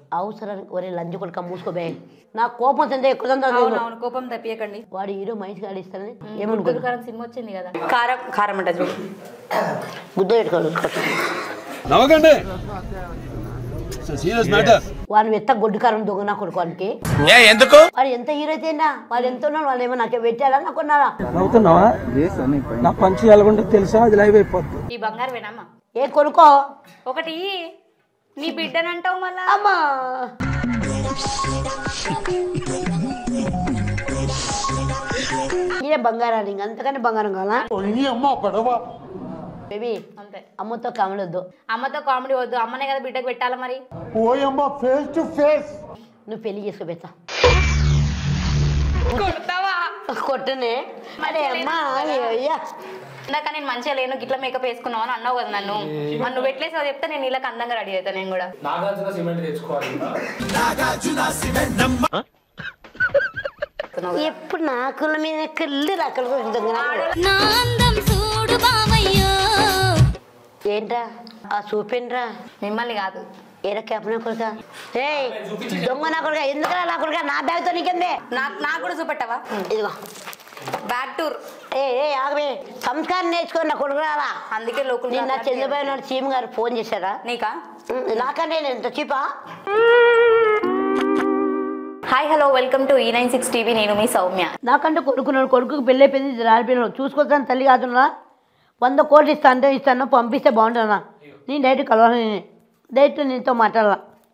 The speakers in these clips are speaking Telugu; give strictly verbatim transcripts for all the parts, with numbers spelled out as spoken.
అవసరానికి ఒరే లంచ్ కొడుక మూసుకోబే నా కోపం సందే ఎక్కువ కోపం తప్పియకండి వాడు హీరో మనిషి గాడి ఇస్తానని ఏమనుకుంటు కారం సినిమా వచ్చింది కదా కారం కారం అంట చూడు గుద్ద పెట్టుకోవాలి నవ్వకండి సీరియస్ మ్యాటర్ వాడు ఎంత గొడ్డు కారం దొంగ నా కొడుకోనికి ఎందుకు వాడు ఎంత హీరో అయితే వాడు ఎంత ఉన్నాడు వాళ్ళు ఏమో నాకే పెట్టారా నాకు కొన్నారా నవ్వుతున్నావా నా పంచి ఎలాగుంటే తెలుసా అది లైవ్ అయిపోతుంది ఈ బంగారు వేనమ్మా ఏ కొనుక్కో ఒకటి నీ బిడ్డనంటావు మళ్ళా అమ్మా ఇదే బంగారాన్ని ఇంక అంతకన్నా బంగారం కావాలా బేబీ అంతే అమ్మతో కామెడీ వద్దు అమ్మతో కామెడీ వద్దు అమ్మనే కదా బిడ్డకు పెట్టాలా మరి ఫేస్ టు ఫేస్ నువ్వు పెళ్లి చేసుకో పెడతా కొడతావా కొట్టనే అరే అమ్మా అయ్యా ఇందాక నేను మంచిగా లేను గిట్ల మేకప్ వేసుకున్నావు అని అన్నావు కదా నన్ను మరి నువ్వు ఎట్లేసావు చెప్తే నేను ఇలా అందంగా రెడీ అవుతా నేను కూడా ఎప్పుడు నాకుల మీద కళ్ళు అక్కడ ఏంట్రా ఆ చూపేంట్రా మిమ్మల్ని కాదు ఏరా క్యాప్న కొడుక ఏ దొంగ నా కొడుక ఎందుకురా నా కొడుక నా బ్యాగ్తో నీకెందే నాకు నాకు కూడా చూపెట్టావా ఇదిగో బ్యాక్ టూర్ ఏ ఏ ఆగవే సంస్కారం నేర్చుకోండి నా కొడుకు రాలా అందుకే లోకల్ నిన్న చంద్రబాబు నాయుడు సీఎం గారు ఫోన్ చేశారా నీకా నాకంటే నేను ఎంత చీపా హాయ్ హలో వెల్కమ్ టు ఈ నైన్ సిక్స్ టీవీ నేను మీ సౌమ్య నాకంటే కొడుకున్నాడు కొడుకుకి పెళ్ళి అయిపోయింది రాలిపోయినాడు చూసుకొస్తాను తల్లి కాదున్నా వంద కోట్లు ఇస్తా అంటే ఇస్తాను పంపిస్తే బాగుంటుందా నేను డైరెక్ట్ కలవాలి నేను డైరెక్ట్ నీతో మాట్లాడాల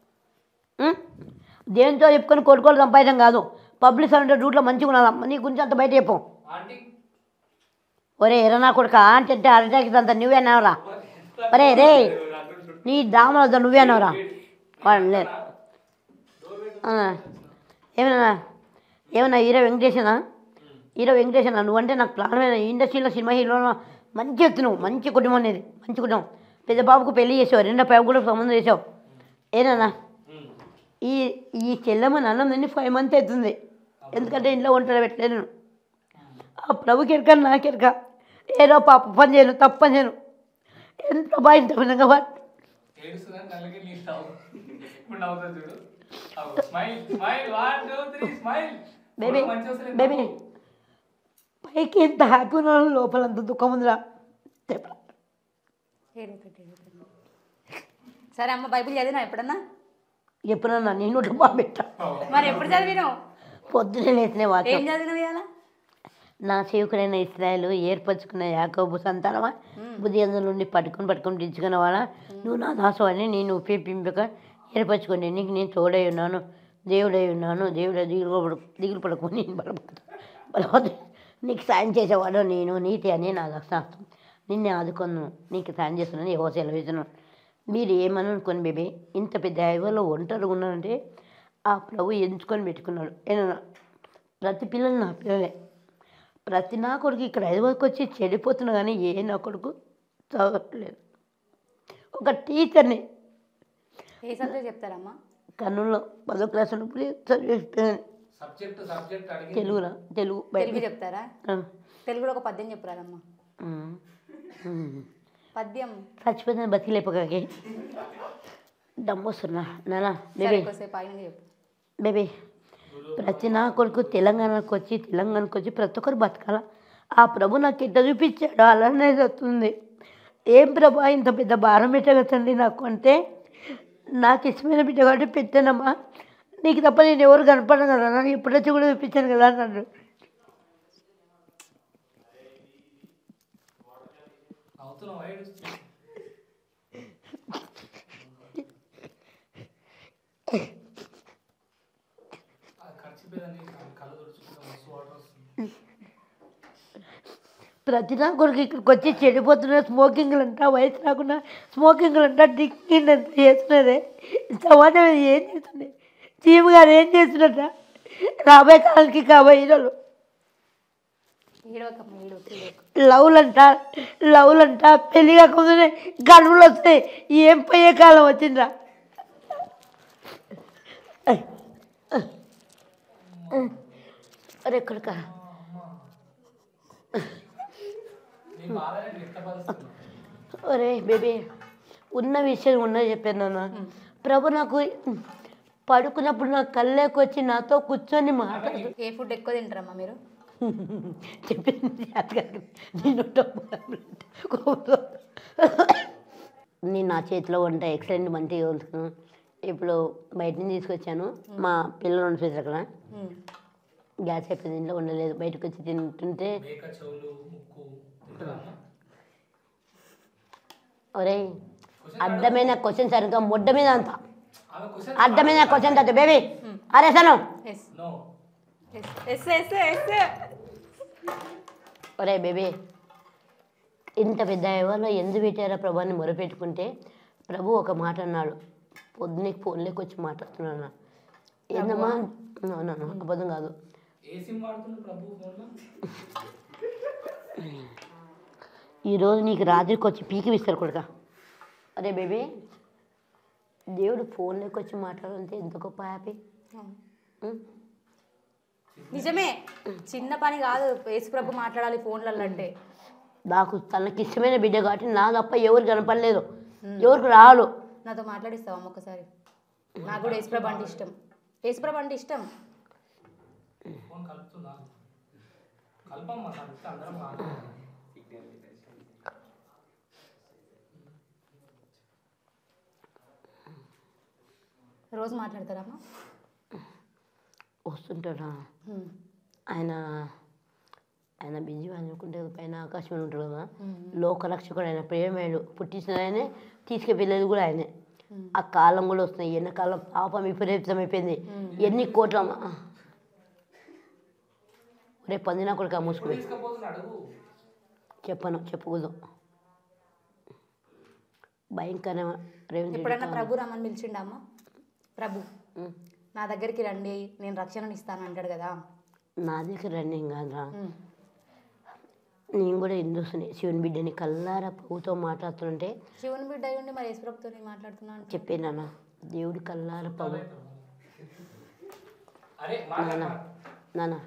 దేంతో చెప్పుకొని కొడుకోలు సంపాదం కాదు పబ్లిక్ అంటే రూట్లో మంచిగా ఉన్నదమ్మ నీ గురించి అంత బయట చెప్పు ఒరే ఎరనా కొడుక అంటే అంటే అరటాకి అంత నువ్వే అన్నావురా ఒరే రే నీ డ్రామా వద్ద నువ్వే అన్నావురా వాడు లేదు ఏమన్నా ఏమన్నా హీరో వెంకటేశనా హీరో వెంకటేశనా నువ్వంటే నాకు ప్రాణమైన ఇండస్ట్రీలో సినిమా హీరోలో మంచి ఎత్తు నువ్వు మంచి కుటుంబం అనేది మంచి కుటుంబం పెద్ద బాబుకు పెళ్లి చేసావు రెండో పైపు కూడా సంబంధం చేసావు ఏనా ఈ ఈ చెల్లెమ్మ అన్నం తిని ఫైవ్ మంత్స్ అవుతుంది ఎందుకంటే ఇంట్లో వంటలు పెట్టలేను ఆ ప్రభుకి ఎరక నాకు ఎరక ఏదో పాప పని చేయను తప్పు పని చేయను ఎంత బాగా ఇంత విధంగా వాడు బేబీ బేబీ పైకి ఎంత హ్యాపీ ఉన్నాను లోపల అంత దుఃఖం ఉందిరా సరే అమ్మ బైబిల్ చదివినా ఎప్పుడన్నా ఎప్పుడన్నా నేను డబ్బా పెట్టా మరి ఎప్పుడు చదివినావు పొద్దునే లేచిన వాక్యం ఏం చదివినావు ఇవాళ నా సేవకుడైన ఇస్రాయేలు ఏర్పరచుకున్న యాకోబు సంతానమా బుద్ధి అందుల నుండి పట్టుకొని పట్టుకొని దించుకున్న వాళ్ళ నువ్వు నా దాసవాడిని నేను ఉపయోగింపక ఏర్పరచుకోండి నీకు నేను తోడై ఉన్నాను దేవుడై ఉన్నాను దేవుడ దిగులు పడు దిగులు పడుకొని నేను బలపడతాను బలపడ నీకు సాయం చేసేవాడు నేను నీతి అని నా దక్షార్థం నిన్నే ఆదుకున్నాను నీకు సాయం చేస్తున్నాను ఏవో సెలవిస్తున్నాను మీరు ఏమని అనుకోని బేబీ ఇంత పెద్ద హైవేలో ఒంటరిగా ఉన్నానంటే ఆ ప్రభు ఎంచుకొని పెట్టుకున్నాడు ఏమన్నా ప్రతి పిల్లలు నా పిల్లలే ప్రతి నా కొడుకు ఇక్కడ హైదరాబాద్కి వచ్చి చెడిపోతున్నా కానీ ఏ నా కొడుకు చదవట్లేదు ఒక టీచర్ని ఏ సబ్జెక్ట్ చెప్తారమ్మా కర్నూలులో పదో క్లాస్ ఉన్నప్పుడు చదివేస్తాను తెలుగురా తెలుగు తెలుగు చెప్తారా తెలుగులో ఒక పద్యం చెప్పురాదమ్మా పద్యం చచ్చిపోతుంది బతికిలేపకాకి డమ్ము వస్తున్నా నానా బేబీ బేబీ ప్రతి నా కొడుకు తెలంగాణకు వచ్చి తెలంగాణకు వచ్చి ప్రతి ఒక్కరు బతకాల ఆ ప్రభు నాకు ఎట్ట చూపించాడు అలానే వస్తుంది ఏం ప్రభు ఇంత పెద్ద భారం పెట్టగతండి నాకు అంటే నాకు ఇష్టమైన బిడ్డ కాబట్టి పెట్టానమ్మా నీకు తప్ప నేను ఎవరు కనపడను కదా నాకు ఎప్పుడొచ్చి కూడా చూపించాను కదా అన్నాడు ప్రతి నా కొడుకు ఇక్కడికి వచ్చి చెడిపోతున్న స్మోకింగ్లు అంటా వయసు రాకుండా స్మోకింగ్లు అంటా డ్రింకింగ్ అంతా చేస్తున్నదే సమాజం ఏం చేస్తుంది చీఫ్ గారు ఏం చేస్తున్నట్ట రాబోయే కాలానికి కాబోయే హీరోలు లవ్లంట లవ్లంట పెళ్ళి కాకుండా గడువులు వస్తాయి ఏం పోయే కాలం వచ్చిందిరా అరే ఎక్కడికా ఒరే బేబీ ఉన్న విషయం ఉన్నది చెప్పాను నాన్న ప్రభు నాకు పడుకున్నప్పుడు నా కళ్ళకి వచ్చి నాతో కూర్చొని మాట్లాడు. ఏ ఫుడ్ ఎక్కువ తింటారమ్మా మీరు? చెప్పింది నేను నేను నా చేతిలో వంట ఎక్సలెంట్ మంచిగా వండుతాను. ఇప్పుడు బయట నుంచి తీసుకొచ్చాను. మా పిల్లలు వండుతారు అక్కడ. గ్యాస్ అయిపోయింది, ఇంట్లో ఉండలేదు. బయటకు వచ్చి తింటుంటే ఒరే అడ్డమైన క్వశ్చన్ సరిగ్గా ముడ్డ మీద అంత అడ్డమైన క్వశ్చన్ అంత బేబీ అరే సను ఒరే బేబీ ఇంత పెద్ద ఎవరిలో ఎందుకు పెట్టారో ప్రభాని మొరపెట్టుకుంటే ప్రభు ఒక మాట అన్నాడు. పొద్దున్నకి ఫోన్లోకి వచ్చి మాట్లాడుతున్నాను. ఏందమ్మా అన్నాను, అబద్ధం కాదు. ఈరోజు నీకు రాత్రికి వచ్చి పీకి విస్తారు కొడుక. అరే బేబీ దేవుడు ఫోన్లోకి వచ్చి మాట్లాడంటే ఎంత గొప్ప హ్యాపీ. నిజమే, చిన్న పని కాదు యేసు ప్రభు మాట్లాడాలి ఫోన్లలో అంటే. నాకు తనకి ఇష్టమైన బిడ్డ కాబట్టి నా తప్ప ఎవరు కనపడలేదు, ఎవరికి రాడు. నాతో మాట్లాడిస్తావా ఒక్కసారి? నాకు కూడా యేసుప్రభు అంటే ఇష్టం. యేసుప్రభు అంటే ఇష్టం. రోజు మాట్లాడతారమ్మా? వస్తుంటాడా ఆయన? ఆయన బిజీ అనుకుంటే పైన ఆకాశం ఉంటాడు కదా, లోకరక్షకుడు ఆయన, ప్రేమేడు పుట్టించిన ఆయనే, తీసుకువెళ్ళేది కూడా ఆయనే. ఆ కాలం కూడా వస్తున్నాయి. ఎండాకాలం పాపం విపరీతమైపోయింది. ఎన్ని కోట్ల రేపు పందినా కొడుకు మూసుకుని చెప్పను, చెప్పకూడదు. భయంకర ఎప్పుడన్నా ప్రభు రమ్మని పిలిచిండా అమ్మ? ప్రభు నా దగ్గరికి రండి నేను రక్షణను ఇస్తాను అంటాడు కదా. నా దగ్గర రండి కాదురా, నేను కూడా హిందూస్ని, శివుని బిడ్డని. కల్లారా ప్రభుతో మాట్లాడుతుంటే శివుని బిడ్డ అయ్యండి మరి యేసు ప్రభుతో మాట్లాడుతున్నాను చెప్పేనా? దేవుడి కల్లారా ప్రభు నాన్న నాన్న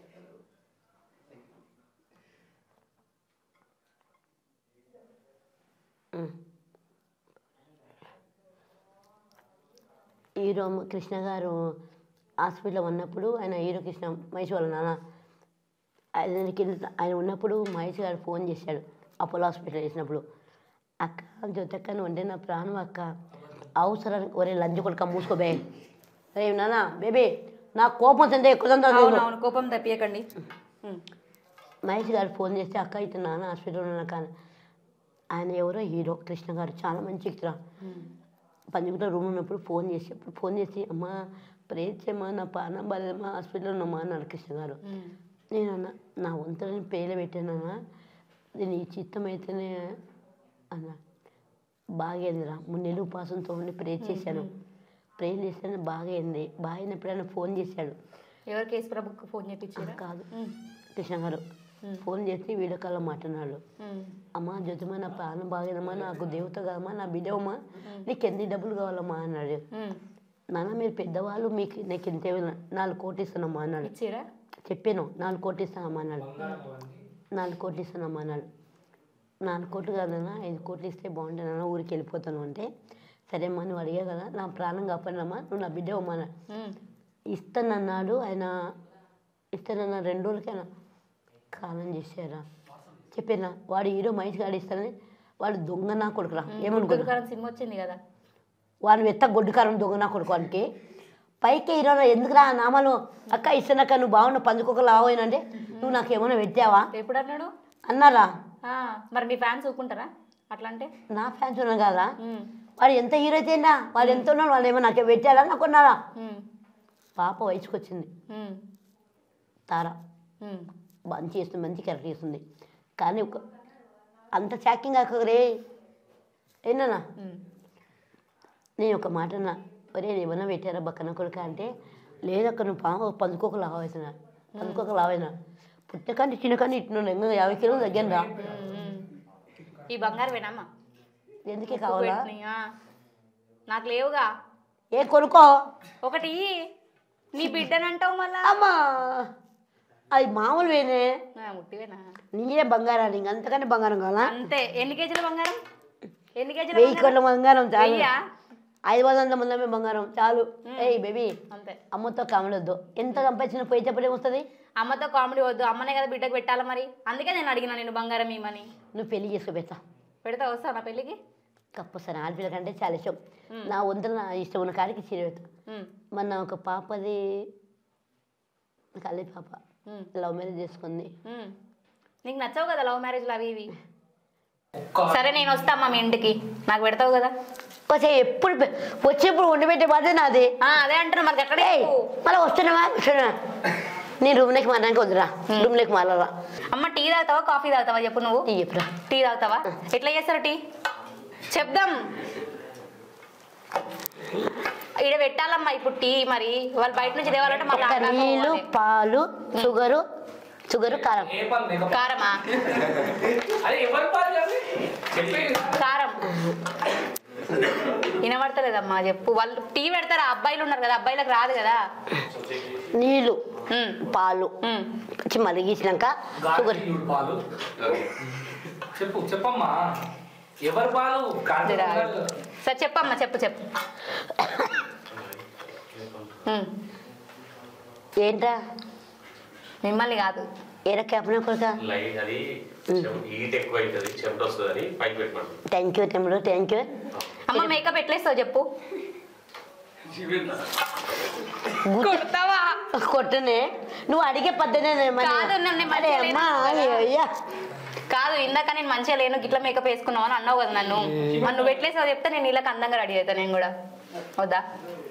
హీరో కృష్ణ గారు హాస్పిటల్లో ఉన్నప్పుడు ఆయన హీరో కృష్ణ మహేష్ వాళ్ళ నాన్న ఆయనకి ఆయన ఉన్నప్పుడు మహేష్ గారు ఫోన్ చేశాడు అపోలో హాస్పిటల్ చేసినప్పుడు. అక్క జ్యోతక్క ఉంటే నా ప్రాణం అక్క, అవసరానికి ఒరే లంచ్ కొడుక మూసుకోబే. రే నాన్న బేబీ నా కోపం వస్తుంటే ఎక్కువ కోపం తప్పియకండి. మహేష్ గారు ఫోన్ చేస్తే అక్క అయితే నాన్న హాస్పిటల్లో ఉన్నా కానీ ఆయన ఎవరో హీరో కృష్ణ గారు చాలా మంచి వ్యక్తిరా. పంచకుట రూమ్ ఉన్నప్పుడు ఫోన్ చేసి అప్పుడు ఫోన్ చేసి అమ్మ ప్రేచ్చమ్మా నా పానం బాలేదమ్మా హాస్పిటల్లో ఉన్నామా అన్నాడు కృష్ణ గారు. నేను అన్న నా వంతులని పేర్లు పెట్టానన్నా, నేను ఈ చిత్తం అయితేనే అన్న బాగైందిరా. మూడు నెలలు ఉపాసంతో ఉండి ప్రే చేశాను. ప్రే చేశాను బాగా అయింది. బాగా అయినప్పుడు ఆయన ఫోన్ చేశాడు. ఎవరికి యేసు ప్రభుకి ఫోన్ చేయించారు? కాదు కృష్ణ గారు ఫోన్ చేసి వీడియో కాల్లో మాట్లాడినాడు. అమ్మ జ్యోతిమా నా ప్రాణం బాగేదమ్మా, నాకు దేవత కదమ్మా, నా బిడ్డమ్మా, నీకు ఎన్ని డబ్బులు కావాలమ్మా అన్నాడు. నాన్న మీరు పెద్దవాళ్ళు, మీకు నీకు ఎంత నాలుగు కోట్లు ఇస్తానమ్మా అన్నాడు. చెప్పాను నాలుగు కోట్లు ఇస్తానమ్మా అన్నాడు. నాలుగు కోట్లు ఇస్తానమ్మా అన్నాడు. నాలుగు కోట్లు కాదన్నా ఐదు కోట్లు ఇస్తే బాగుంటుందన్నా, ఊరికి వెళ్ళిపోతాను అంటే సరే అమ్మా నువ్వు అడిగా కదా నా ప్రాణం కాపాడినమ్మా, నువ్వు నా బిడ్డ అమ్మా అన్నాడు. ఇస్తానన్నాడు ఆయన. ఇస్తానన్నా రెండు రోజులకైనా కాలం చేశారా చెప్పేనా. వాడు హీరో మహేష్ గారు ఇస్తానని వాడు దొంగ నా కొడుకురా. ఏమనుకుంటా సినిమా వచ్చింది కదా, వాడు వెత్త గొడ్డుకారం దొంగ నా కొడుకు. వానికి పైకి హీరో ఎందుకురా నామాలు అక్క ఇస్తానక్క నువ్వు బాగున్నావు పందుకొక లావైనా అంటే నువ్వు నాకు ఏమైనా పెట్టావా ఎప్పుడు అన్నాడు అన్నారా? మరి మీ ఫ్యాన్స్ ఒప్పుకుంటారా అట్లా అంటే? నా ఫ్యాన్స్ ఉన్నా కదా, వాడు ఎంత హీరో అయితేనా వాడు ఎంత ఉన్నాడు, వాళ్ళు ఏమో నాకే పెట్టారా నాకున్నారా. పాప వయసుకు వచ్చింది తారా, మంచి చేస్తుంది, మంచి క్యారెక్టర్ చేస్తుంది. కానీ ఒక అంత చాకింగ్ కాకరే ఏనా. నేను ఒక మాట అన్నా, ఒరే ఏమన్నా పెట్టారా బక్కన కొడుక అంటే లేదక్క నువ్వు పాము పందుకోక లావైనా పందుకోక లావైనా పుట్టకంటే చిన్నకంటే ఇట్టున్నాను ఇంకా యాభై కిలోలు తగ్గాను రా. ఈ బంగారు వేనమ్మా ఎందుకే కావాలా? నాకు లేవుగా. ఏ కొనుక్కో ఒకటి నీ బిడ్డనంటావు మళ్ళా. అమ్మా అది మామూలు వేనే ముట్టివేనా? నీకే బంగారం ఇంక అంతకన్నా బంగారం కావాలా? అంతే. ఎన్ని కేజీల బంగారం? ఎన్ని కేజీల? వెయ్యి కోట్ల బంగారం చాలా. ఐదు వందల ముందమే బంగారం చాలు. ఏయ్ బేబీ అంతే. అమ్మతో కామలొద్దు. ఎంత సంపాదించిన పోయి చెప్పడం వస్తుంది. అమ్మతో కామెడీ వద్దు, అమ్మనే కదా బిడ్డకు పెట్టాలా మరి. అందుకే నేను అడిగినా నేను బంగారం ఇమ్మని. నువ్వు పెళ్లి చేసుకో పెడతా. పెడతా వస్తా నా పెళ్ళికి. తప్పసారి ఆడపిల్ల కంటే చాలా ఇష్టం. నా వంతులు నా ఇష్టం ఉన్న కాడికి చీర పెడతా. మొన్న ఒక పాపది కళ్ళి పాప లవ్ మ్యారేజ్ చేసుకుంది. నీకు నచ్చవు కదా లవ్ మ్యారేజ్లు అవి ఇవి. సరే నేను వస్తామ్మా మీ ఇంటికి, నాకు పెడతావు కదా. వచ్చే ఎప్పుడు వచ్చేప్పుడు వండి పెట్టే బాధ్యత నాది. అదే అంటారు మరి ఎక్కడ మళ్ళీ వస్తున్నావా వస్తున్నా నేను రూమ్లోకి మారడానికి వద్దురా. రూమ్లోకి మారాలా. అమ్మ టీ తాగుతావా కాఫీ తాగుతావా చెప్పు. నువ్వు టీ చెప్పురా. టీ తాగుతావా? ఎట్లా చేస్తారు టీ చెప్దాం. ఇక్కడ పెట్టాలమ్మా ఇప్పుడు టీ. మరి వాళ్ళు బయట నుంచి తేవాలంటే మళ్ళీ నీళ్ళు పాలు షుగరు షుగరు కారం. కారమా? కారం వినబడతలేదమ్మా చెప్పు. వాళ్ళు టీ పెడతారా? అబ్బాయిలు ఉన్నారు కదా, అబ్బాయిలకు రాదు కదా. నీళ్ళు పాలు మరిగించినాక షుగర్. చెప్పు చెప్పమ్మా. ఎవరు పాలు? సరే చెప్పమ్మా చెప్పు చెప్పు. ఏంట్రా? మిమ్మల్ని కాదు. ఏరా క్యాప్న కొడుక. థ్యాంక్ యూ తమ్ముడు థ్యాంక్ యూ. అమ్మ మేకప్ ఎట్లేస్తావు చెప్పు. కొడతావా? కొట్టనే నువ్వు అడిగే పద్ధతి కాదు. ఇందాక నేను మంచిగా లేను గిట్ల మేకప్ వేసుకున్నావు అని అన్నావు కదా నన్ను. మరి నువ్వు ఎట్లేసావు చెప్తే నేను ఇలా అందంగా రెడీ అవుతా నేను కూడా. వద్దా?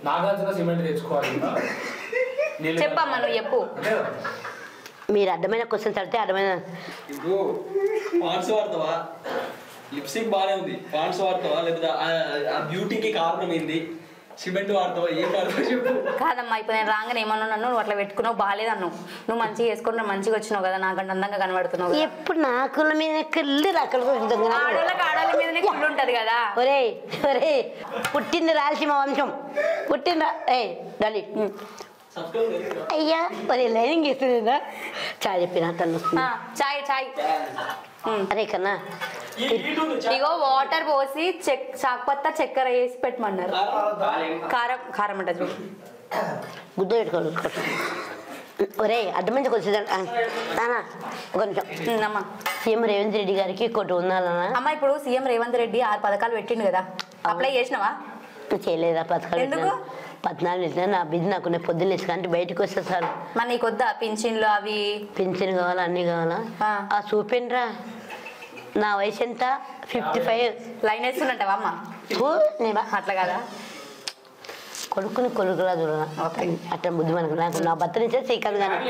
చెప్పమ్మా నువ్వు చెప్పు. మీరు అర్థమైన క్వశ్చన్స్ అడితే అర్థమైన. ఇప్పుడు పాండ్స్ వాడతావా? లిప్స్టిక్ బాగానే ఉంది. పాండ్స్ వాడతావా? లేకపోతే ఆ బ్యూటీకి కారణం ఏంది? సిమెంట్ వాడతావా? ఏం వాడతావు చెప్పు. కాదమ్మా ఇప్పుడు నేను రాగానే ఏమన్నా నన్ను నువ్వు అట్లా పెట్టుకున్నావు బాగాలేదు అన్నావు. నువ్వు మంచిగా వేసుకుంటే మంచిగా వచ్చినావు కదా, నాకంటే అందంగా కనబడుతున్నావు. ఎప్పుడు నాకుల మీద కళ్ళు ఆడోళ్ళకి ఆడోళ్ళ మీదనే కుళ్ళు ఉంటది కదా. ఒరే ఒరే పుట్టింది రాయలసీమ వంశం. పుట్టింది ఏ డాలి అయ్యా మరి లైనింగ్ ఇస్తుందా? చాయ్ చెప్పిన తను చాయ్ చాయ్. అరే కన్నా ఇగో వాటర్ పోసి చెక్ చాకుపత్తా చక్కెర వేసి పెట్టమన్నారు. కారం కారం ఉంటుంది గుద్ద పెట్టుకోవాలి. ఒరే అర్థమైంది కొంచెం ఒక నిమిషం. అమ్మా సీఎం రేవంత్ రెడ్డి గారికి కొట్టు ఉండాలన్నా. అమ్మ ఇప్పుడు సీఎం రేవంత్ రెడ్డి ఆరు పథకాలు పెట్టిండు కదా, అప్లై చేసినావా? చేయలేదా పథకాలు? ఎందుకు? పద్నాలుగు ఇచ్చినా నా బిడ్డ నాకు పొద్దున్న ఇసుకంటే బయటకు వస్తే సార్. మరి నీకు వద్దా పింఛన్లు అవి? పింఛన్ కావాలా అన్ని కావాలా? ఆ చూపిండ్రా. నా వయసు ఎంత? Fifty five. లైన్ వేస్తున్నట్టవా అమ్మ? అట్లా కదా కొడుకుని కొడుకులా చూడ అట్లా బుద్ధి మనకు. నాకు నా భర్త నుంచే శ్రీకాంత్ గారు.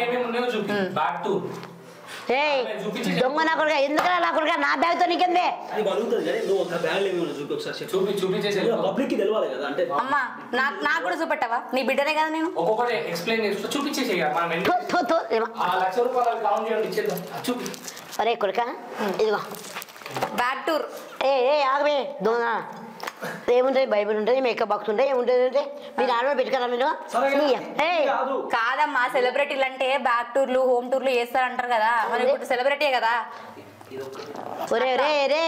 ఏ దొంగ నా కొడుక ఎందుకలా నా కొడుక నా బ్యాగ్తో నీకెందే? అమ్మా నాకు నాకు కూడా చూపెట్టావా? నీ బిడ్డనే కదా నేను. అరే కొడుక ఇదిగో బ్యాక్ టూర్. ఏ ఏ ఆగవే దొంగ. ఏముంటుంది? బైబిల్ ఉంటుంది, మేకప్ బాక్స్ ఉంటాయి, ఏముంటుంది అంటే మీరు ఆడవాళ్ళు పెట్టుకోరా మీరు? కాదమ్మా సెలబ్రిటీలు అంటే బ్యాక్ టూర్లు హోమ్ టూర్లు చేస్తారంటారు కదా, మరి ఇప్పుడు సెలబ్రిటీయే కదా. ఒరే రే రే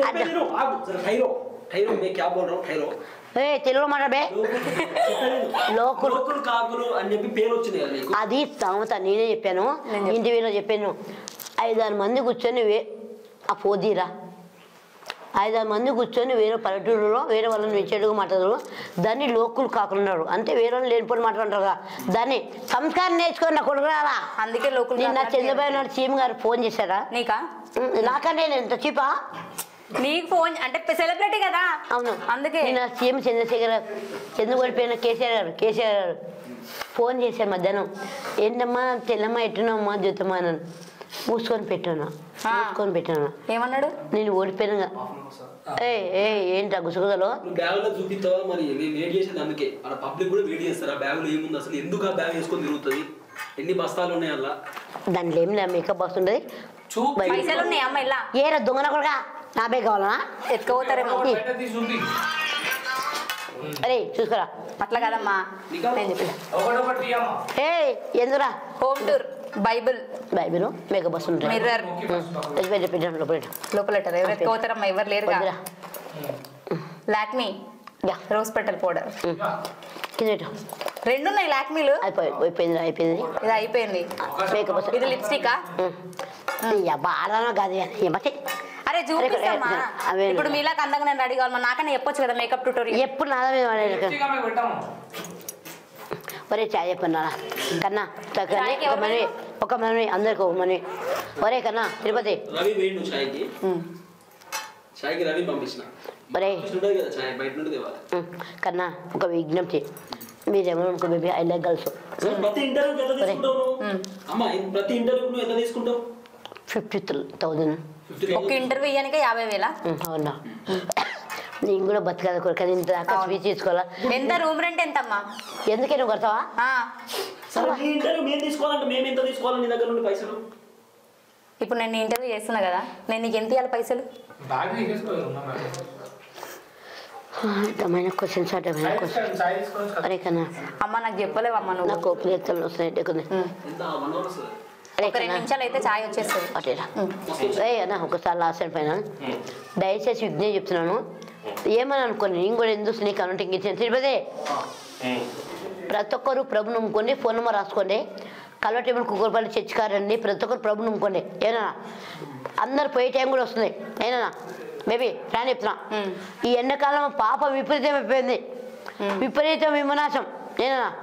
తెలుగు మాట్లాడే లోకులు కాకులు అని చెప్పి పేరు వచ్చింది. అది తామత నేనే చెప్పాను. ఇంటి వీళ్ళు చెప్పాను. ఐదారు మంది కూర్చొని ఆ పోదీరా ఐదారు మంది కూర్చొని వేరే పల్లెటూరులో వేరే వాళ్ళని వెచ్చేడుగా మాట్లాడరు. దాన్ని లోకులు కాకులున్నారు అంటే వేరే వాళ్ళు లేనిపోయి మాట్లాడుతారు కదా. దాన్ని సంస్కారం నేర్చుకొని నా కొడుకు రాలా. అందుకే లోకులు. నిన్న చంద్రబాబు నాయుడు సీఎం గారు ఫోన్ చేశారా నీకా? నాకంటే నేను ఎంత చీపా? నీకు ఫోన్ అంటే సెలబ్రిటీ కదా. అవును అందుకే నిన్న సీఎం చంద్రశేఖర్ చంద్రబాబు పైన కేసీఆర్ గారు కేసీఆర్ గారు ఫోన్ చేశారు మధ్యాహ్నం. ఏంటమ్మా తెల్లమ్మ ఎట్టునమ్మా జ్యోతమ్మా అని. మూసుకొని పెట్టాను మూసుకొని పెట్టాను. ఏమన్నాడు? నేను ఓడిపోయినా. ఏ ఏ ఏంటి గుసగుసలో బ్యాగ్ లో చూపిస్తావా? మరి వేడి చేసేది అందుకే అలా పబ్లిక్ కూడా వేడి చేస్తారా? బ్యాగ్ లో ఏముంది అసలు? ఎందుకు ఆ బ్యాగ్ వేసుకొని తిరుగుతుంది? ఎన్ని బస్తాలు ఉన్నాయి అలా? దాంట్లో ఏం లేదు మేకప్ బాక్స్ ఉంటుంది. పైసలు ఉన్నాయి అమ్మ ఇలా. ఏరా దొంగన కూడా నా బ్యాగ్ కావాలనా? ఎత్తుకోతారేమో. అరే చూసుకోరా. అట్లా కదమ్మా నేను చెప్పి. ఏ ఎందురా? Home tour bible bible makeup box ఉంటాయి. మిర్రర్ పెట్టాను లోపల లోపల ఎవరు ఎత్తుకోతారమ్మా? ఎవరు లేరు. లాక్మీ యా రోజ్ పెటల్ పౌడర్ కింద రెండు ఉన్నాయి లాక్మీలు. అయిపోయి అయిపోయింది అయిపోయింది ఇది అయిపోయింది. మేకప్ ఇది లిప్స్టికా? బాగా కాదు ఏమతే అరే చూపిస్తామా అవే. ఇప్పుడు మీలాగా అందంగా నేను రెడీ కావాలి నాకనే చెప్పొచ్చు కదా మేకప్ ట్యూటోరియల్. ఎప్పుడు నాదా మీద లిప్స్టిక్ ఆమె పెట్టాము. ఒరే చాయ్ చెప్పన్నా కన్నా తగ్గని చాయ్కి ఒక ఎవరు మనీ ఒక మనీ అందరికి ఒక మనీ. ఒరే కన్నా తిరుపతి రవి వేయండు చాయ్కి చాయ్కి రవి పంపించిన ఒరే ఉంటుంది కదా చాయ్ బయట నుండి తేవాలి. కన్నా ఒక విజ్ఞప్తి మీరేమో అనుకో బేబీ ఐ లైక్ గర్ల్స్ ప్రతి ఇంటర్వ్యూకి ఎంత తీసుకుంటావు నువ్వు? అమ్మా ప్రతి ఇంటర్వ్యూకి నువ్వు ఎంత తీసుకుంటావు? ఫిఫ్టీ థౌజండ్ ఒక ఇంటర్వ్యూ ఇయ్యానికే యాభై వేల. అవునా నేను కూడా బతకాలి కొడుకు ఇంత దాకా స్పీచ్ తీసుకోవాలా? ఎంత రూమ్ రెంట్ ఎంత అమ్మా? ఎందుకే నువ్వు కడతావా? సరే నీ ఇంటర్వ్యూ మేము తీసుకోవాలంటే మేము ఎంత తీసుకోవాలి నీ దగ్గర నుండి పైసలు? ఇప్పుడు నేను ఇంటర్వ్యూ చేస్తున్నా కదా నేను నీకు ఎంత ఇవ్వాలి పైసలు? బ్యాగ్ తీసేసుకోవాలి ఉన్నా మేడం. అర్థమైన క్వశ్చన్స్ అర్థమైన చాయ్ క్వశ్చన్ తీసుకోండి, చాయ్ తీసుకోండి. అరే కన్నా అమ్మ నాకు చెప్పలేవు అమ్మ నువ్వు. నాకు ఉపయోగం వస్తున్నాయి కొన్ని ఎంత వన్ అవర్ వస్తుంది? అరే ఒక రెండు కన్నా నిమిషాలు అయితే చాయ్ వచ్చేస్తుంది. అటేరా ఏ అన్న ఒకసారి లాస్ట్ టైం పైన దయచేసి విజ్ఞప్తి చెప్తున్నాను ఏమని అనుకోండి నేను కూడా ఎందుకు నీకు అకౌంటింగ్ ఇచ్చాను తిరుపతి ప్రతి ఒక్కరు ప్రభు నమ్ముకోండి ఫోన్ నెంబర్ రాసుకోండి కల్వ టేబుల్ కుక్కరపల్లి చర్చికారండి ప్రతి ఒక్కరు ప్రభు నమ్ముకోండి ఏనా అందరు పోయే టైం కూడా వస్తుంది ఏనా మేబీ ఫ్యాన్ చెప్తున్నా ఈ ఎండాకాలం పాప విపరీతం అయిపోయింది విపరీతం విమనాశం ఏనా